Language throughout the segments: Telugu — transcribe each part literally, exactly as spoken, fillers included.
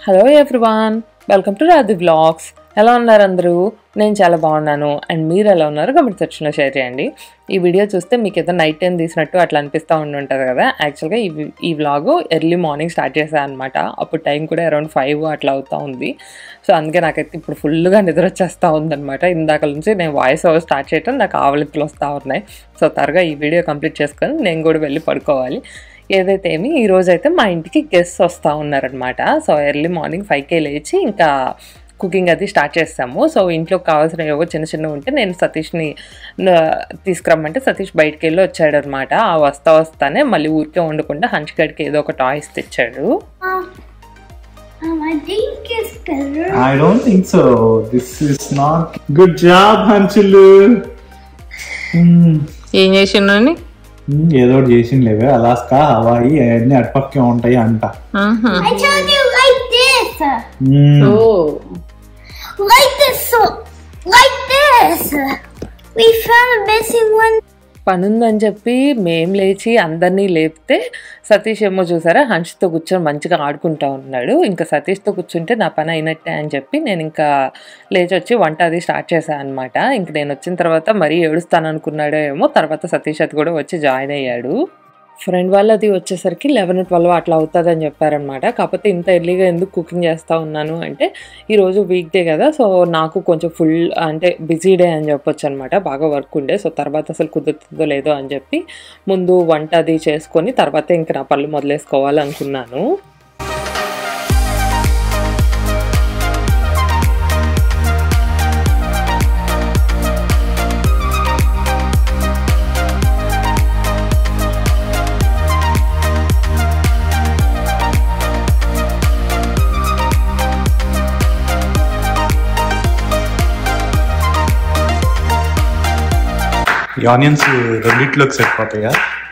Hello everyone, welcome to Radhi vlogs. ఎలా ఉన్నారు అందరూ? నేను చాలా బాగున్నాను. అండ్ మీరు ఎలా ఉన్నారు కమెంట్ సెక్షన్లో షేర్ చేయండి. ఈ వీడియో చూస్తే మీకు ఏదో నైట్ టైం తీసినట్టు అట్లా అనిపిస్తూ ఉండి ఉంటుంది కదా. యాక్చువల్గా ఈ ఈ వ్లాగ్ ఎర్లీ మార్నింగ్ స్టార్ట్ చేశాను అనమాట. అప్పుడు టైం కూడా అరౌండ్ ఫైవ్ అట్లా అవుతూ ఉంది. సో అందుకే నాకైతే ఇప్పుడు ఫుల్గా నిద్ర వచ్చేస్తూ ఉందన్నమాట. ఇందాక నుంచి నేను వాయిస్ ఓవర్ స్టార్ట్ చేయటం నాకు ఆవలిత్తులు వస్తూ ఉన్నాయి. సో త్వరగా ఈ వీడియో కంప్లీట్ చేసుకొని నేను కూడా వెళ్ళి పడుకోవాలి. ఏదైతే ఏమి ఈరోజు అయితే మా ఇంటికి గెస్ట్ వస్తూ ఉన్నారనమాట. సో ఎర్లీ మార్నింగ్ ఫైవ్కే లేచి ఇంకా కుకింగ్ అది స్టార్ట్ చేస్తాము. సో ఇంట్లో కావాల్సిన ఏవో చిన్న చిన్నవి ఉంటే నేను సతీష్ని తీసుకురమ్మంటే సతీష్ బయటికి వెళ్ళి వచ్చాడు అనమాట. ఆ వస్తా వస్తానే మళ్ళీ ఊరికే వండకుండా హంచ్గడ్కి ఏదో ఒక టాయ్స్ తెచ్చాడు. Um, I think it's better. I don't think so. This is not good job, Hanchulu. Hmm. ఏం చేసిండని ఏదో ఒకటి చేసిండ్లేవే. అలాస్కా, హవాయి అవన్నీ అటుపక్కే ఉంటాయి అంట. I told you like this. Oh Like this. So, like this. We found a missing one. పనుందని చెప్పి మేం లేచి అందరినీ లేపితే సతీష్ ఏమో చూసారా హంచ్తో కూర్చొని మంచిగా ఆడుకుంటా ఉన్నాడు. ఇంకా సతీష్తో కూర్చుంటే నా పని అయినట్టే అని చెప్పి నేను ఇంకా లేచి వచ్చి వంట అది స్టార్ట్ చేశాను అనమాట. ఇంక నేను వచ్చిన తర్వాత మరీ ఏడుస్తాను అనుకున్నాడో ఏమో. తర్వాత సతీష్ అది కూడా వచ్చి జాయిన్ అయ్యాడు. ఫ్రెండ్ వాళ్ళది వచ్చేసరికి లెవెన్ ట్వెల్వ్ అట్లా అవుతుంది అని చెప్పారనమాట. కాకపోతే ఇంత ఎర్లీగా ఎందుకు కుకింగ్ చేస్తూ ఉన్నాను అంటే ఈరోజు వీక్ డే కదా. సో నాకు కొంచెం ఫుల్ అంటే బిజీ డే అని చెప్పొచ్చు అనమాట. బాగా వర్క్ ఉండే. సో తర్వాత అసలు కుదురుతుందో లేదో అని చెప్పి ముందు వంట అది చేసుకొని తర్వాత ఇంక నా పళ్ళు మొదలేసుకోవాలనుకున్నాను. ఈ ఆనియన్స్ రెండిట్లోకి సరిపోతాయా?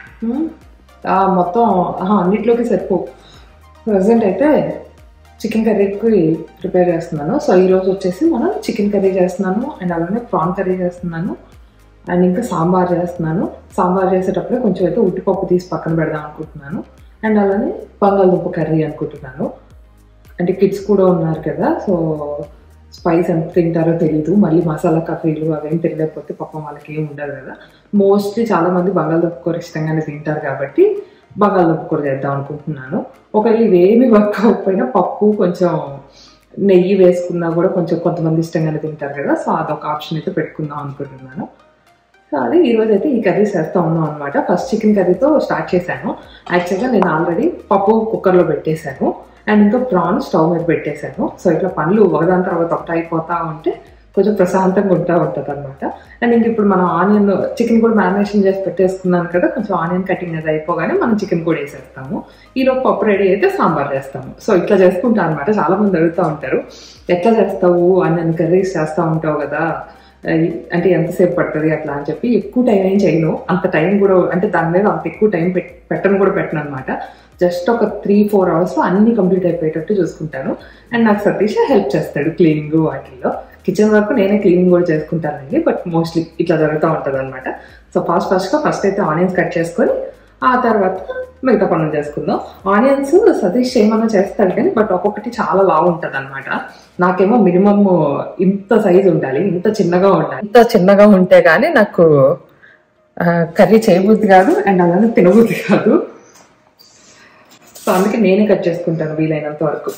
మొత్తం అన్నిట్లోకి సరిపో. ప్రజెంట్ అయితే చికెన్ కర్రీకి ప్రిపేర్ చేస్తున్నాను. సో ఈరోజు వచ్చేసి మనం చికెన్ కర్రీ చేస్తున్నాను అండ్ అలానే ప్రాన్ కర్రీ చేస్తున్నాను అండ్ ఇంకా సాంబార్ చేస్తున్నాను. సాంబార్ చేసేటప్పుడే కొంచెం అయితే ఉట్టిపప్పు తీసి పక్కన పెడదాం అనుకుంటున్నాను. అండ్ అలానే బంగాళదుంప కర్రీ అనుకుంటున్నాను. అంటే కిడ్స్ కూడా ఉన్నారు కదా. సో స్పైస్ ఎంత తింటారో తెలీదు. మళ్ళీ మసాలా కర్రీలు అవేం తినలేకపోతే పాపం వాళ్ళకి ఏమి ఉండదు కదా. మోస్ట్లీ చాలామంది బంగాళదుంప కూర ఇష్టంగానే తింటారు కాబట్టి బంగాళదుంప కూర చేద్దాం అనుకుంటున్నాను. ఒకవేళ ఇవేమి వర్క్ అవ్వకపోయినా పప్పు కొంచెం నెయ్యి వేసుకున్నా కూడా కొంచెం కొంతమంది ఇష్టంగానే తింటారు కదా. సో అదొక ఆప్షన్ అయితే పెట్టుకుందాం అనుకుంటున్నాను. సో అది ఈరోజు అయితే ఈ కర్రీ చేస్తూ ఉన్నాం అనమాట. ఫస్ట్ చికెన్ కర్రీతో స్టార్ట్ చేశాను. యాక్చువల్గా నేను ఆల్రెడీ పప్పు కుక్కర్లో పెట్టేశాను అండ్ ఇంకా ప్రాన్ స్టవ్ మీద పెట్టేశాను. సో ఇట్లా పనులు ఒకదాని తర్వాత ఒకటి అయిపోతూ ఉంటే కొంచెం ప్రశాంతంగా ఉంటా ఉంటుంది అనమాట. అండ్ ఇంక ఇప్పుడు మనం ఆనియన్ చికెన్ కూడా మ్యారినేషన్ చేసి పెట్టేసుకున్నాను కదా. కొంచెం ఆనియన్ కటింగ్ అది అయిపోగానే మనం చికెన్ కూడా వేసేస్తాము. ఈరోజు పప్పు రెడీ అయితే సాంబార్ చేస్తాము. సో ఇట్లా చేసుకుంటాను అనమాట. చాలా మంది అడుగుతూ ఉంటారు, ఎట్లా చేస్తావు ఆనియన్ కర్రీస్ చేస్తూ ఉంటావు కదా, అంటే ఎంతసేపు పడుతుంది అట్లా అని చెప్పి. ఎక్కువ టైం ఏం చేయను. అంత టైం కూడా అంటే దాని మీద అంత ఎక్కువ టైం పెట్ పెట్టను కూడా పెట్టను అనమాట. జస్ట్ ఒక త్రీ ఫోర్ అవర్స్లో అన్ని కంప్లీట్ అయిపోయేటట్టు చూసుకుంటాను. అండ్ నాకు సతీష్ హెల్ప్ చేస్తాడు క్లీనింగ్ వాటిల్లో. కిచెన్ వరకు నేనే క్లీనింగ్ కూడా చేసుకుంటానండి. బట్ మోస్ట్లీ ఇట్లా జరుగుతూ ఉంటుంది అనమాట. సో ఫాస్ట్ ఫాస్ట్గా ఫస్ట్ అయితే ఆనియన్స్ కట్ చేసుకొని ఆ తర్వాత మిగతా పనులు చేసుకుందాం. ఆనియన్స్ సతీష్ ఏమన్నా చేస్తాడు కానీ బట్ ఒక్కొక్కటి చాలా లావు ఉంటుంది అనమాట. నాకేమో మినిమమ్ ఇంత సైజు ఉండాలి, ఇంత చిన్నగా ఉండాలి. ఇంత చిన్నగా ఉంటే కానీ నాకు కర్రీ చేయబుద్ధి కాదు అండ్ అలానే తినబుద్ధి కాదు. సో అందుకే నేనే కట్ చేసుకుంటాను వీలైనంత వరకు.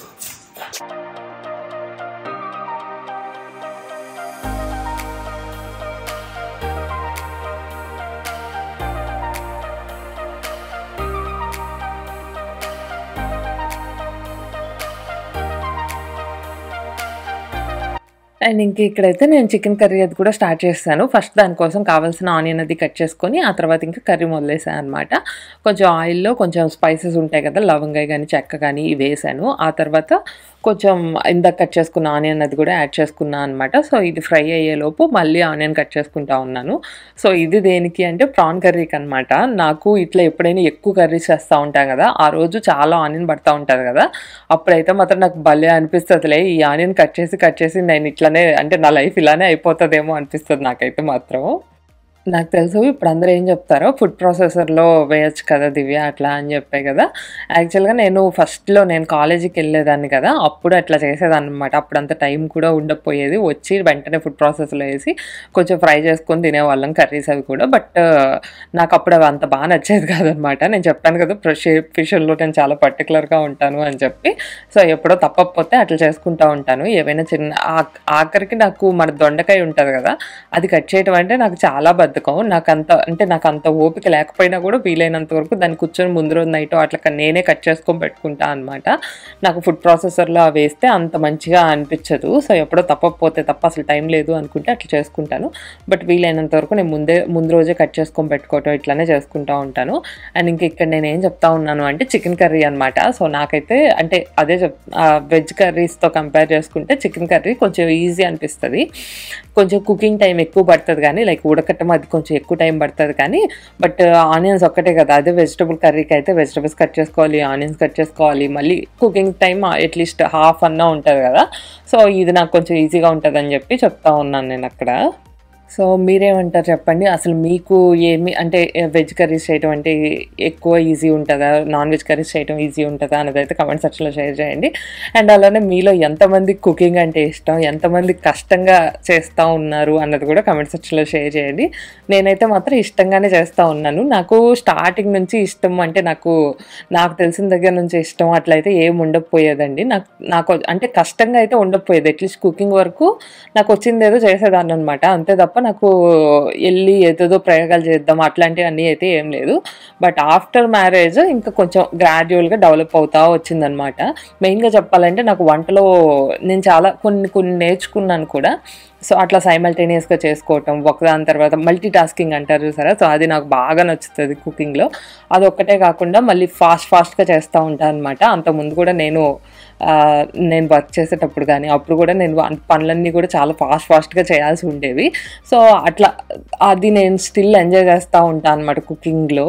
అండ్ ఇంక ఇక్కడైతే నేను చికెన్ కర్రీ అది కూడా స్టార్ట్ చేస్తాను. ఫస్ట్ దానికోసం కావాల్సిన ఆనియన్ అది కట్ చేసుకొని ఆ తర్వాత ఇంకా కర్రీ మొదలేసాను అనమాట. కొంచెం ఆయిల్లో కొంచెం స్పైసెస్ ఉంటాయి కదా, లవంగాయ కానీ చెక్క కానీ ఇవి వేసాను. ఆ తర్వాత కొంచెం ఇందాక కట్ చేసుకున్న ఆనియన్ అది కూడా యాడ్ చేసుకున్నాను అనమాట. సో ఇది ఫ్రై అయ్యేలోపు మళ్ళీ ఆనియన్ కట్ చేసుకుంటా ఉన్నాను. సో ఇది దేనికి అంటే ప్రాన్ కర్రీకి అనమాట. నాకు ఇట్లా ఎప్పుడైనా ఎక్కువ కర్రీస్ చేస్తూ ఉంటాం కదా, ఆ రోజు చాలా ఆనియన్ పడుతూ ఉంటుంది కదా, అప్పుడైతే మాత్రం నాకు భలే అనిపిస్తుందిలే ఈ ఆనియన్ కట్ చేసి కట్ చేసి నేను ఇట్లానే అంటే నా లైఫ్ ఇలానే అయిపోతుందేమో అనిపిస్తుంది నాకైతే మాత్రం. నాకు తెలుసు ఇప్పుడు అందరూ ఏం చెప్తారో ఫుడ్ ప్రాసెసర్లో వేయచ్చు కదా దివ్య అట్లా అని చెప్పే కదా. యాక్చువల్గా నేను ఫస్ట్లో నేను కాలేజీకి వెళ్ళేదాన్ని కదా, అప్పుడు అట్లా చేసేదాన్ని అనమాట. అప్పుడు అంత టైం కూడా ఉండకపోయేది, వచ్చి వెంటనే ఫుడ్ ప్రాసెస్లో వేసి కొంచెం ఫ్రై చేసుకొని తినేవాళ్ళం కర్రీస్ అవి కూడా. బట్ నాకు అప్పుడు అవి అంత బాగా నచ్చేది కాదనమాట. నేను చెప్పాను కదా షేప్ ఫిషన్లో నేను చాలా పర్టికులర్గా ఉంటాను అని చెప్పి. సో ఎప్పుడో తప్పకపోతే అట్లా చేసుకుంటూ ఉంటాను. ఏవైనా చిన్న ఆఖరికి నాకు మన దొండకాయ ఉంటుంది కదా, అది కట్ చేయడం అంటే నాకు చాలా బద్దకం. నాకు అంత అంటే నాకు అంత ఓపిక లేకపోయినా కూడా వీలైనంత వరకు దాన్ని కూర్చొని ముందు రోజు నైట్ అట్లా నేనే కట్ చేసుకొని పెట్టుకుంటా అనమాట. నాకు ఫుడ్ ప్రాసెసర్లో వేస్తే అంత మంచిగా అనిపించదు. సో ఎప్పుడో తప్పకపోతే తప్ప అసలు టైం లేదు అనుకుంటే అట్లా చేసుకుంటాను. బట్ వీలైనంత వరకు నేను ముందే ముందు రోజే కట్ చేసుకొని పెట్టుకోవటం ఇట్లానే చేసుకుంటూ ఉంటాను. అండ్ ఇంక ఇక్కడ నేను ఏం చెప్తా ఉన్నాను అంటే చికెన్ కర్రీ అనమాట. సో నాకైతే అంటే అదే చెప్ వెజ్ కర్రీస్తో కంపేర్ చేసుకుంటే చికెన్ కర్రీ కొంచెం ఈజీ అనిపిస్తుంది. కొంచెం కుకింగ్ టైం ఎక్కువ పడుతుంది కానీ లైక్ ఉడకటం అది కొంచెం ఎక్కువ టైం పడుతుంది కానీ, బట్ ఆనియన్స్ ఒక్కటే కదా. అదే వెజిటబుల్ కర్రీకి అయితే వెజిటబుల్స్ కట్ చేసుకోవాలి, ఆనియన్స్ కట్ చేసుకోవాలి, మళ్ళీ కుకింగ్ టైం అట్లీస్ట్ హాఫ్ అన్నా ఉంటుంది కదా. సో ఇది నాకు కొంచెం ఈజీగా ఉంటుంది అని చెప్పి చెప్తా ఉన్నాను నేను అక్కడ. సో మీరేమంటారు చెప్పండి, అసలు మీకు ఏమి అంటే వెజ్ కర్రీస్ చేయడం అంటే ఎక్కువ ఈజీ ఉంటుందా, నాన్ వెజ్ కర్రీస్ చేయడం ఈజీ ఉంటుందా అన్నది అయితే కమెంట్ సెక్షన్లో షేర్ చేయండి. అండ్ అలానే మీలో ఎంతమంది కుకింగ్ అంటే ఇష్టం, ఎంతమంది కష్టంగా చేస్తూ ఉన్నారు అన్నది కూడా కమెంట్ సెక్షన్లో షేర్ చేయండి. నేనైతే మాత్రం ఇష్టంగానే చేస్తూ ఉన్నాను. నాకు స్టార్టింగ్ నుంచి ఇష్టం అంటే నాకు నాకు తెలిసిన దగ్గర నుంచి ఇష్టం అట్లయితే ఏం ఉండకపోయేదండి. నాకు నాకు అంటే కష్టంగా అయితే ఉండకపోయేది. అట్లీస్ట్ కుకింగ్ వరకు నాకు వచ్చింది ఏదో చేసేదాన్ని అనమాట. అంతే తప్ప నాకు వెళ్ళి ఏదేదో ప్రయోగాలు చేద్దాం అట్లాంటివి అన్నీ అయితే ఏం లేదు. బట్ ఆఫ్టర్ మ్యారేజ్ ఇంకా కొంచెం గ్రాడ్యువల్గా డెవలప్ అవుతా వచ్చిందనమాట. మెయిన్గా చెప్పాలంటే నాకు వంటలో నేను చాలా కొన్ని కొన్ని నేర్చుకున్నాను కూడా. సో అట్లా సైమల్టేనియస్గా చేసుకోవటం, ఒకదాని తర్వాత మల్టీ టాస్కింగ్ అంటారు చూసారా, సో అది నాకు బాగా నచ్చుతుంది కుకింగ్లో. అది ఒక్కటే కాకుండా మళ్ళీ ఫాస్ట్ ఫాస్ట్గా చేస్తూ ఉంటాను అనమాట. అంతకుముందు కూడా నేను నేను వర్క్ చేసేటప్పుడు కానీ అప్పుడు కూడా నేను పనులన్నీ కూడా చాలా ఫాస్ట్ ఫాస్ట్గా చేయాల్సి ఉండేవి. సో అట్లా అది నేను స్టిల్ ఎంజాయ్ చేస్తూ ఉంటాను అనమాట కుకింగ్లో.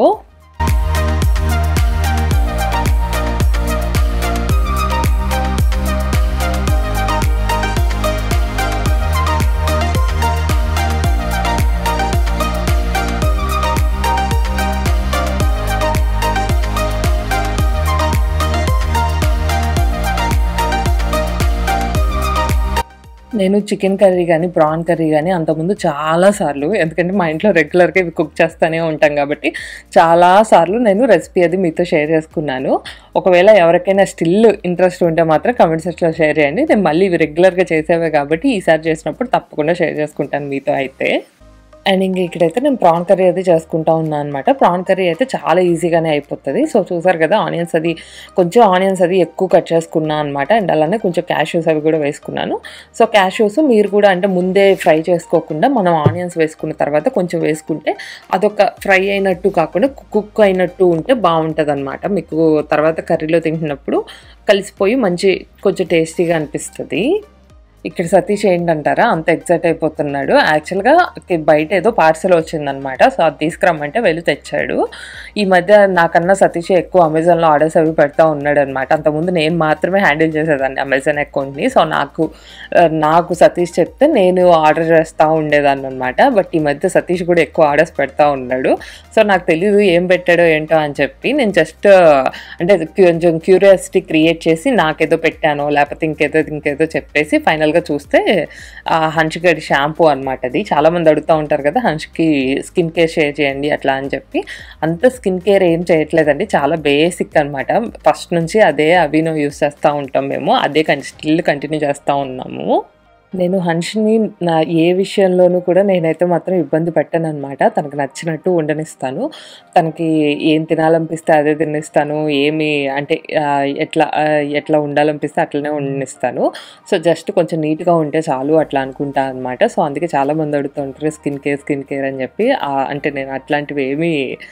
నేను చికెన్ కర్రీ కానీ ప్రాన్ కర్రీ కానీ అంతకుముందు చాలాసార్లు, ఎందుకంటే మా ఇంట్లో రెగ్యులర్గా ఇవి కుక్ చేస్తూనే ఉంటాం కాబట్టి చాలాసార్లు నేను రెసిపీ అది మీతో షేర్ చేసుకున్నాను. ఒకవేళ ఎవరికైనా స్టిల్ ఇంట్రెస్ట్ ఉంటే మాత్రం కమెంట్ సెక్షన్లో షేర్ చేయండి. నేను మళ్ళీ ఇవి రెగ్యులర్గా చేసేవే కాబట్టి ఈసారి చేసినప్పుడు తప్పకుండా షేర్ చేసుకుంటాను మీతో అయితే. అండ్ ఇంక ఇక్కడైతే నేను ప్రాన్ కర్రీ అయితే చేసుకుంటా ఉన్నాను అనమాట. ప్రాన్ కర్రీ అయితే చాలా ఈజీగానే అయిపోతుంది. సో చూసారు కదా, ఆనియన్స్ అది కొంచెం ఆనియన్స్ అది ఎక్కువ కట్ చేసుకున్నాను అనమాట. అండ్ అలానే కొంచెం క్యాష్యూస్ అవి కూడా వేసుకున్నాను. సో క్యాష్యూస్ మీరు కూడా అంటే ముందే ఫ్రై చేసుకోకుండా మనం ఆనియన్స్ వేసుకున్న తర్వాత కొంచెం వేసుకుంటే అదొక ఫ్రై అయినట్టు కాకుండా కుక్ అయినట్టు ఉంటే బాగుంటుంది అనమాట. మీకు తర్వాత కర్రీలో తింటున్నప్పుడు కలిసిపోయి మంచి కొంచెం టేస్టీగా అనిపిస్తుంది. ఇక్కడ సతీష్ ఏంటంటారా అంత ఎగ్జైట్ అయిపోతున్నాడు. యాక్చువల్గా బయట ఏదో పార్సల్ వచ్చిందనమాట. సో అది తీసుకురమ్మంటే వెళ్ళి తెచ్చాడు. ఈ మధ్య నాకన్నా సతీష్ ఎక్కువ అమెజాన్లో ఆర్డర్స్ అవి పెడతా ఉన్నాడు అనమాట. అంతకుముందు నేను మాత్రమే హ్యాండిల్ చేసేదాన్ని అమెజాన్ అకౌంట్ని. సో నాకు నాకు సతీష్ చెప్తే నేను ఆర్డర్ చేస్తూ ఉండేదాన్ని అనమాట. బట్ ఈ మధ్య సతీష్ కూడా ఎక్కువ ఆర్డర్స్ పెడతా ఉన్నాడు. సో నాకు తెలీదు ఏం పెట్టాడో ఏంటో అని చెప్పి నేను జస్ట్ అంటే కొంచెం క్యూరియాసిటీ క్రియేట్ చేసి నాకేదో పెట్టానో లేకపోతే ఇంకేదో ఇంకేదో చెప్పేసి ఫైనల్ చూస్తే హన్షిగడి షాంపూ అనమాట. అది చాలా మంది అడుగుతూ ఉంటారు కదా హన్ష్కి స్కిన్ కేర్ షేర్ చేయండి అట్లా అని చెప్పి. అంత స్కిన్ కేర్ ఏం చేయట్లేదండి, చాలా బేసిక్ అనమాట. ఫస్ట్ నుంచి అదే అవినో యూస్ చేస్తూ ఉంటాం మేము, అదే స్టిల్ కంటిన్యూ చేస్తూ ఉన్నాము. నేను హన్ష్ని నా ఏ విషయంలోనూ కూడా నేనైతే మాత్రం ఇబ్బంది పెట్టాను అనమాట. తనకు నచ్చినట్టు ఉండనిస్తాను, తనకి ఏం తినాలనిపిస్తే అదే తినిస్తాను, ఏమి అంటే ఎట్లా ఎట్లా ఉండాలనిపిస్తే అట్లనే ఉండనిస్తాను. సో జస్ట్ కొంచెం నీట్గా ఉంటే చాలు అట్లా అనుకుంటా అనమాట. సో అందుకే చాలామంది అడుగుతూ ఉంటారు స్కిన్ కేర్ స్కిన్ కేర్ అని చెప్పి. అంటే నేను అట్లాంటివి ఏమీ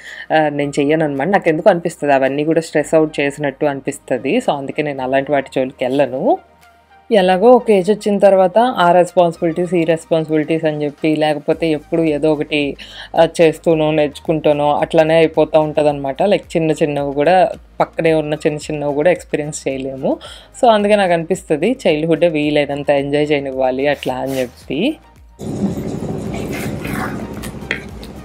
నేను చెయ్యను అనమాట. నాకు ఎందుకు అనిపిస్తుంది అవన్నీ కూడా స్ట్రెస్ అవుట్ చేసినట్టు అనిపిస్తుంది. సో అందుకే నేను అలాంటి వాటి జోలికి వెళ్ళను. ఎలాగో ఒక ఏజ్ వచ్చిన తర్వాత ఆ రెస్పాన్సిబిలిటీస్ ఈ రెస్పాన్సిబిలిటీస్ అని చెప్పి లేకపోతే ఎప్పుడు ఏదో ఒకటి చేస్తూనో నేర్చుకుంటానో అట్లనే అయిపోతూ ఉంటుంది అనమాట. లైక్ చిన్న చిన్నవి కూడా పక్కనే ఉన్న చిన్న చిన్నవి కూడా ఎక్స్పీరియన్స్ చేయలేము. సో అందుకే నాకు అనిపిస్తుంది చైల్డ్హుడ్డే వీలైనంత ఎంజాయ్ చేయనివ్వాలి అట్లా అని చెప్పి.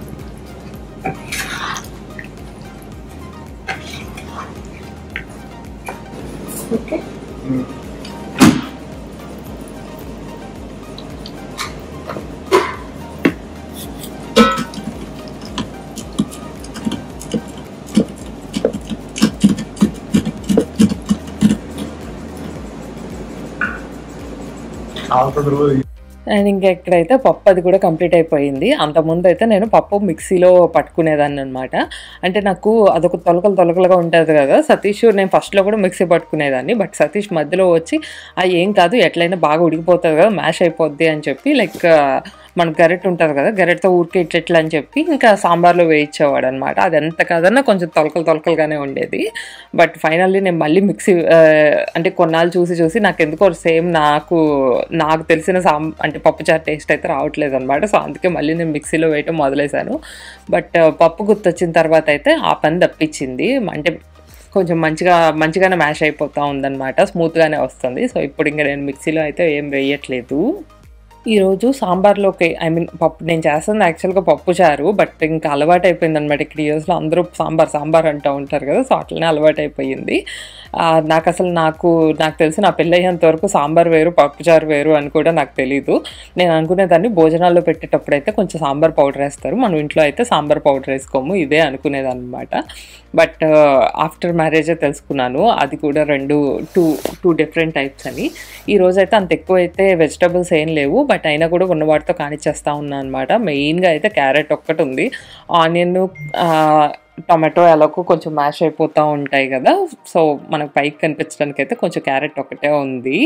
అండ్ ఇంకా ఎక్కడైతే పప్పు అది కూడా కంప్లీట్ అయిపోయింది. అంతకుముందు అయితే నేను పప్పు మిక్సీలో పట్టుకునేదాన్ని అనమాట. అంటే నాకు అదొక తొలకలు తొలకలుగా ఉంటుంది కదా. సతీష్ నేను ఫస్ట్లో కూడా మిక్సీ పట్టుకునేదాన్ని. బట్ సతీష్ మధ్యలో వచ్చి ఆ ఏం కాదు ఎట్లయినా బాగా ఉడికిపోతుంది కదా, మ్యాష్ అయిపోద్ది అని చెప్పి లైక్ మనకు గరెట్ ఉంటుంది కదా, గరెట్తో ఊరికే ఇట్లా అని చెప్పి ఇంకా సాంబార్లో వేయించేవాడు అనమాట. అది ఎంత కాదన్నా కొంచెం తొలకలు తొలకలుగానే ఉండేది. బట్ ఫైనల్లీ నేను మళ్ళీ మిక్సీ అంటే కొన్నాళ్ళు చూసి చూసి నాకు ఎందుకో సేమ్ నాకు నాకు తెలిసిన సాం అంటే పప్పుచారు టేస్ట్ అయితే రావట్లేదు అనమాట. సో అందుకే మళ్ళీ నేను మిక్సీలో వేయటం మొదలేశాను. బట్ పప్పు గుర్తొచ్చిన తర్వాత అయితే ఆ పని తప్పించింది. అంటే కొంచెం మంచిగా మంచిగానే మ్యాష్ అయిపోతూ ఉందన్నమాట, స్మూత్గానే వస్తుంది. సో ఇప్పుడు ఇంకా నేను మిక్సీలో అయితే ఏం వేయట్లేదు. ఈరోజు సాంబార్లోకి ఐ మీన్ పప్పు నేను చేస్తుంది యాక్చువల్గా పప్పు చారు. బట్ ఇంకా అలవాటు అయిపోయింది అనమాట. ఇక్కడ యూఎస్లో అందరూ సాంబార్ సాంబార్ అంటూ ఉంటారు కదా. సో అట్లనే అలవాటు అయిపోయింది నాకు. అసలు నాకు నాకు తెలిసి నా పెళ్ళయ్యేంత వరకు సాంబార్ వేరు పప్పు చారు వేరు అని కూడా నాకు తెలీదు. నేను అనుకునేదాన్ని భోజనాల్లో పెట్టేటప్పుడు అయితే కొంచెం సాంబార్ పౌడర్ వేస్తారు, మనం ఇంట్లో అయితే సాంబార్ పౌడర్ వేసుకోము, ఇదే అనుకునేదాన్ని అనమాట. బట్ ఆఫ్టర్ మ్యారేజే తెలుసుకున్నాను అది కూడా రెండు టూ టూ డిఫరెంట్ టైప్స్ అని. ఈరోజు అయితే అంత ఎక్కువ అయితే వెజిటబుల్స్ ఏం లేవు, బట్ అయినా కూడా ఉన్న వాటితో కానిచ్చేస్తూ ఉన్నాను అనమాట. మెయిన్గా అయితే క్యారెట్ ఒక్కటి ఉంది, ఆనియన్ టొమాటో ఎలాగో కొంచెం మ్యాష్ అయిపోతూ ఉంటాయి కదా. సో మనకు పైకి కనిపించడానికి అయితే కొంచెం క్యారెట్ ఒకటే ఉంది.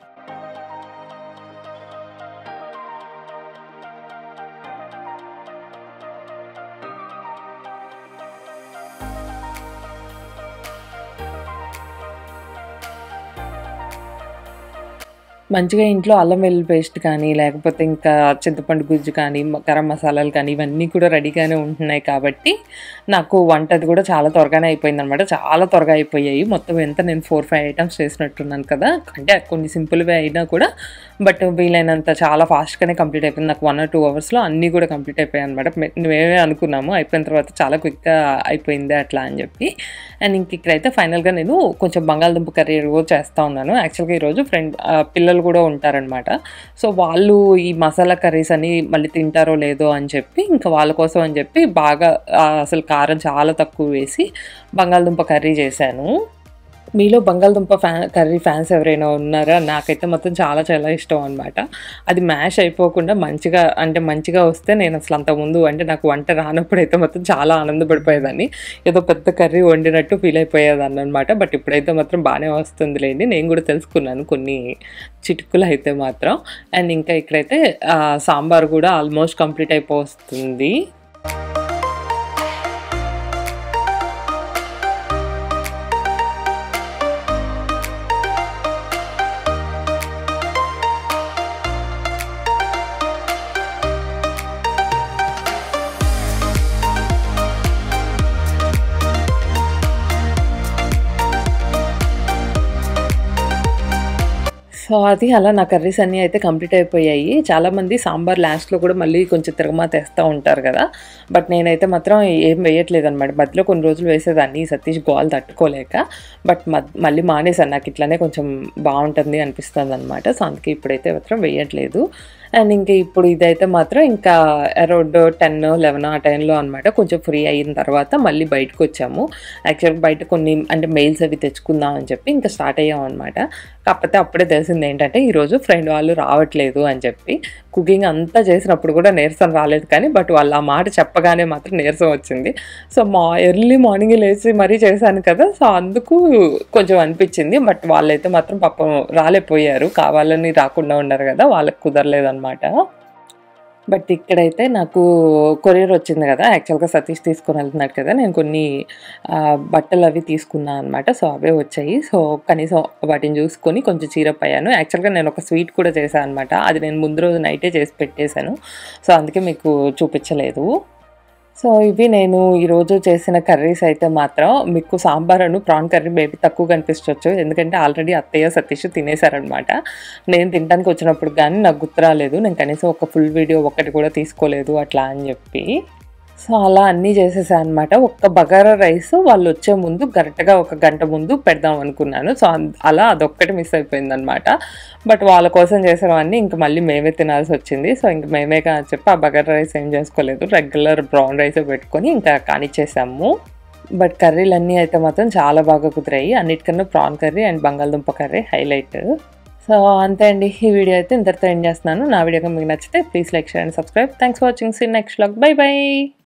మంచిగా ఇంట్లో అల్లం వెల్లుల్లి పేస్ట్ కానీ లేకపోతే ఇంకా చింతపండు గుజ్జు కానీ గరం మసాలాలు కానీ ఇవన్నీ కూడా రెడీగానే ఉంటున్నాయి కాబట్టి నాకు వంటది కూడా చాలా త్వరగానే అయిపోయింది అనమాట. చాలా త్వరగా అయిపోయాయి. మొత్తం ఎంత నేను ఫోర్ ఫైవ్ ఐటమ్స్ చేసినట్టున్నాను కదా. అంటే కొన్ని సింపుల్వే అయినా కూడా బట్ వీలైనంత చాలా ఫాస్ట్గానే కంప్లీట్ అయిపోయింది. నాకు వన్ ఆర్ టూ అవర్స్లో అన్నీ కూడా కంప్లీట్ అయిపోయాయి అనమాట. మేమే అనుకున్నాము అయిపోయిన తర్వాత చాలా క్విక్గా అయిపోయింది అట్లా అని చెప్పి. అండ్ ఇంక ఇక్కడైతే ఫైనల్గా నేను కొంచెం బంగాళదుంప కర్రీ కూడా చేస్తూ ఉన్నాను. యాక్చువల్గా ఈరోజు ఫ్రెండ్ పిల్లలు కూడా ఉంటారనమాట. సో వాళ్ళు ఈ మసాలా కర్రీస్ అని మళ్ళీ తింటారో లేదో అని చెప్పి ఇంకా వాళ్ళ కోసం అని చెప్పి బాగా అసలు కారం చాలా తక్కువ వేసి బంగాళదుంప కర్రీ చేశాను. మీలో బంగాళదుంప ఫ్యా కర్రీ ఫ్యాన్స్ ఎవరైనా ఉన్నారా? నాకైతే మొత్తం చాలా చాలా ఇష్టం అనమాట. అది మ్యాష్ అయిపోకుండా మంచిగా అంటే మంచిగా వస్తే నేను అసలు అంతకుముందు అంటే నాకు వంట రానప్పుడైతే మొత్తం చాలా ఆనందపడిపోయేదాన్ని, ఏదో పెద్ద కర్రీ వండినట్టు ఫీల్ అయిపోయేదాన్ని అనమాట. బట్ ఇప్పుడైతే మాత్రం బాగానే వస్తుందిలేండి. నేను కూడా తెలుసుకున్నాను కొన్ని చిటుకులు అయితే మాత్రం. అండ్ ఇంకా ఇక్కడైతే సాంబార్ కూడా ఆల్మోస్ట్ కంప్లీట్ అయిపోతుంది. సో అది అలా నా కర్రీస్ అన్నీ అయితే కంప్లీట్ అయిపోయాయి. చాలామంది సాంబార్ లాస్ట్లో కూడా మళ్ళీ కొంచెం తిరగమాత వేస్తూ ఉంటారు కదా. బట్ నేనైతే మాత్రం ఏం వేయట్లేదు అనమాట. మధ్యలో కొన్ని రోజులు వేసేదాన్ని సతీష్ గోల్ తట్టుకోలేక. బట్ మళ్ళీ మానేసాను, నాకు ఇట్లానే కొంచెం బాగుంటుంది అనిపిస్తుంది అనమాట. సో అందుకే ఇప్పుడైతే మాత్రం వేయట్లేదు. అండ్ ఇంకా ఇప్పుడు ఇదైతే మాత్రం ఇంకా అరౌండ్ టెన్ లెవెన్ ఆ టైంలో అనమాట. కొంచెం ఫ్రీ అయిన తర్వాత మళ్ళీ బయటకు వచ్చాము. యాక్చువల్గా బయట కొన్ని అంటే మెయిల్స్ అవి తెచ్చుకుందాం అని చెప్పి ఇంకా స్టార్ట్ అయ్యాం అనమాట. కాకపోతే అప్పుడే తెలిసింది ఏంటంటే ఈరోజు ఫ్రెండ్ వాళ్ళు రావట్లేదు అని చెప్పి. కుకింగ్ అంతా చేసినప్పుడు కూడా నీరసం రాలేదు కానీ బట్ వాళ్ళు ఆ మాట చెప్పగానే మాత్రం నీరసం వచ్చింది. సో మా ఎర్లీ మార్నింగ్ లేచి మరీ చేశాను కదా, సో అందుకు కొంచెం అనిపించింది. బట్ వాళ్ళైతే మాత్రం పాపం రాలేకపోయారు, కావాలని రాకుండా ఉన్నారు కదా, వాళ్ళకి కుదరలేదు అనమాట. బట్ ఇక్కడైతే నాకు కొరియర్ వచ్చింది కదా, యాక్చువల్గా సతీష్ తీసుకొని వెళ్తున్నాడు కదా, నేను కొన్ని బట్టలు అవి తీసుకున్నాను అనమాట. సో అవే వచ్చాయి. సో కనీసం వాటిని చూసుకొని కొంచెం చీరప్ అయ్యాను. యాక్చువల్గా నేను ఒక స్వీట్ కూడా చేశాను అనమాట. అది నేను ముందు రోజు నైటే చేసి పెట్టేశాను. సో అందుకే మీకు చూపించలేదు. సో ఇవి నేను ఈరోజు చేసిన కర్రీస్ అయితే మాత్రం. మీకు సాంబార్ అను ప్రాన్ కర్రీ మేబీ తక్కువ కనిపించవచ్చు, ఎందుకంటే ఆల్రెడీ అత్తయ్య సతీష్ తినేశారనమాట. నేను తినడానికి వచ్చినప్పుడు కానీ నాకు గుర్తు రాలేదు, నేను కనీసం ఒక ఫుల్ వీడియో ఒక్కటి కూడా తీసుకోలేదు అట్లా అని చెప్పి. సో అలా అన్నీ చేసేసాను అనమాట. ఒక్క బగారా రైస్ వాళ్ళు వచ్చే ముందు కరెక్ట్గా ఒక గంట ముందు పెడదాం అనుకున్నాను. సో అలా అదొక్కటి మిస్ అయిపోయింది అనమాట. బట్ వాళ్ళ కోసం చేసేవన్నీ ఇంక మళ్ళీ మేమే తినాల్సి వచ్చింది. సో ఇంక మేమే అని చెప్పి ఆ బగారా రైస్ ఏం చేసుకోలేదు, రెగ్యులర్ బ్రౌన్ రైసే పెట్టుకొని ఇంకా కానిచ్చేసాము. బట్ కర్రీలు అన్నీ అయితే మాత్రం చాలా బాగా కుదిరాయి. అన్నిటికన్నా ప్రాన్ కర్రీ అండ్ బంగాళదుంప కర్రీ హైలైట్. సో అంతే అండి, ఈ వీడియో అయితే ఇంతటితో ఎండ్ చేస్తున్నాను. నా వీడియో మీకు నచ్చితే please like share and subscribe. Thanks for watching. See next vlog. Bye by.